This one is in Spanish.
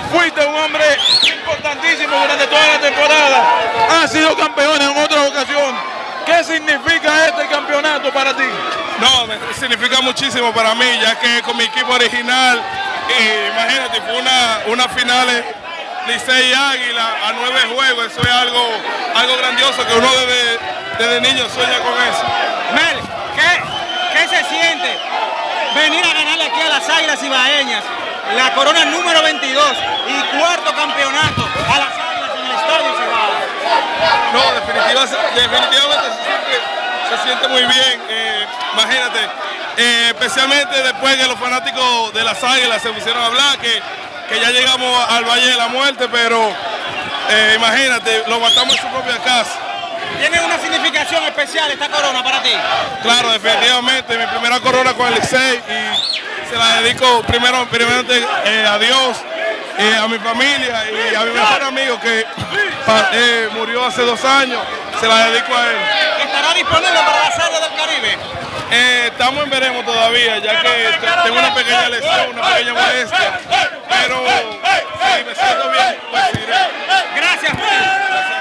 fuiste un hombre importantísimo durante toda la temporada. Has sido campeón en otra ocasión. ¿Qué significa este campeonato para ti? No, significa muchísimo para mí, ya que con mi equipo original, imagínate, fue una final Licey Águila a 9 juegos, eso es algo grandioso que uno desde niño sueña con eso. Mel, ¿qué se siente venir a ganarle aquí a las Águilas Ibaeñas la corona número 22 y cuarto campeonato a las Águilas en el Estadio Cibao? No, definitivamente se siente muy bien, imagínate, especialmente después que los fanáticos de las Águilas se pusieron a hablar, que ya llegamos al Valle de la Muerte, pero imagínate, lo matamos en su propia casa. ¿Tiene una significación especial esta corona para ti? Claro, definitivamente, mi primera corona con el Licey y se la dedico primeramente a Dios, a mi familia y a mi mejor amigo que murió hace 2 años, se la dedico a él. ¿Estará disponible para las Águilas del Caribe? Estamos en veremos todavía, ya que tengo una pequeña lesión, una pequeña molestia, pero si me siento bien, pues iré. Gracias, Mel.